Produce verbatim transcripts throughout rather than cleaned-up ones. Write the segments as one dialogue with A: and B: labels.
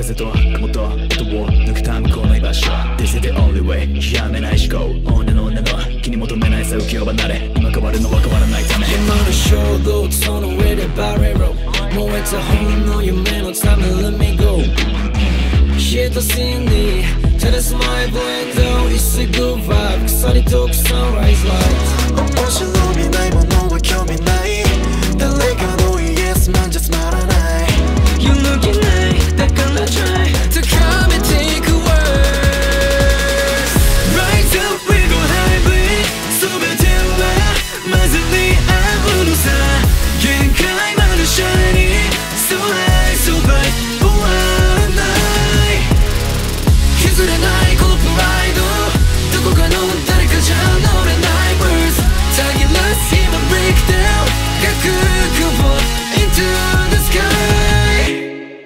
A: 風と雲と音を抜けた向こうの居場所 This is the only way やめない思考女の女の気に求めないさ浮世離れ今変わるのは変わらないため
B: 今の衝動その上でバレろ燃えた本の夢のため Let me go 消えたシーンに照らすマイブレンド一切グッバイ腐りとくサンライズライト面白みないものは興味ない誰かのイエスマンじゃつまらない揺るぎないだから try 高めていく words Rise up we go hybrid 全ては混ぜり合うのさ限界までシャイニー So high so bright 終わらない譲れないこのプライドどこかの誰かじゃ乗れない words たぎらす今 break down 覚悟を into the sky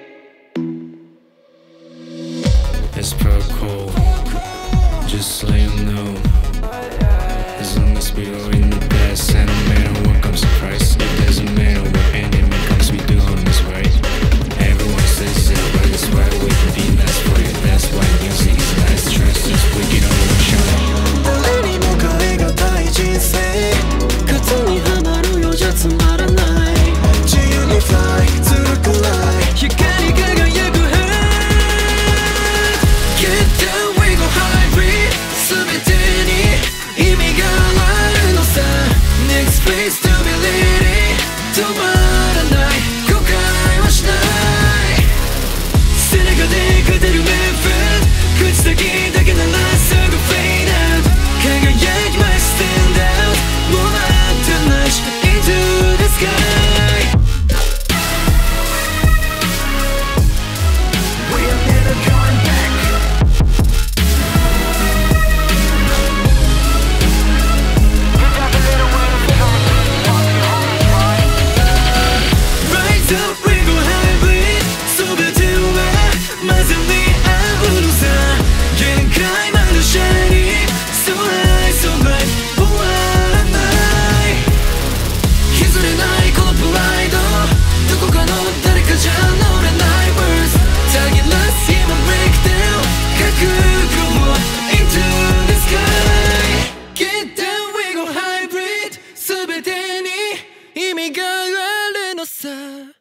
B: It's protocol Just let you know As long as we are in the past and no matter what comes to price It doesn't matter what enemy comes we do on this right Everyone says it but it's right we can be nice for it That's why music is nice Trust us wicked on the show 誰にも変えがたい人生型にはまるようじゃつまらない自由に fly ずるくらい光り輝く Get down we go hybrid 全てに意味があるのさ Next place to be leading 止まらない後悔はしない背中で勝てる Memphis 口先だけならすぐ fade out 輝き my stand out もらってないし into the sky We are never going back Rise up we go hybrid 全ては混ぜり合うのさ限界までシャイニー So high so bright 終わらない譲れないこのプライドどこかの誰かじゃ乗れない words たぎらす今 break down 覚悟を into the sky Get down we go hybrid 全てに意味があるのさ